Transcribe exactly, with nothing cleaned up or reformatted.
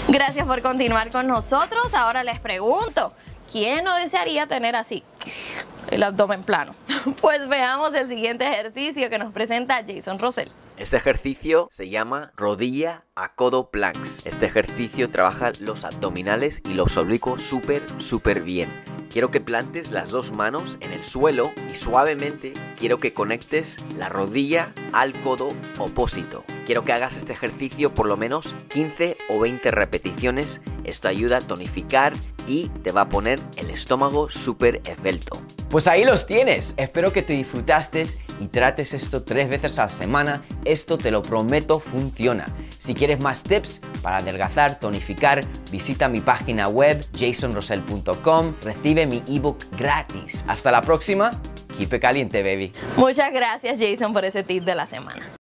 Gracias por continuar con nosotros. Ahora les pregunto, ¿quién no desearía tener así el abdomen plano? Pues veamos el siguiente ejercicio que nos presenta Jason Rosell. Este ejercicio se llama rodilla a codo planks. Este ejercicio trabaja los abdominales y los oblicuos súper, súper bien. Quiero que plantes las dos manos en el suelo y suavemente quiero que conectes la rodilla al codo opósito. Quiero que hagas este ejercicio por lo menos quince o veinte repeticiones. Esto ayuda a tonificar y te va a poner el estómago súper esbelto. Pues ahí los tienes. Espero que te disfrutaste y trates esto tres veces a la semana. Esto te lo prometo funciona. Si quieres más tips para adelgazar, tonificar, visita mi página web jason rosell punto com. Recibe mi ebook gratis. Hasta la próxima. Keep it caliente, baby. Muchas gracias, Jason, por ese tip de la semana.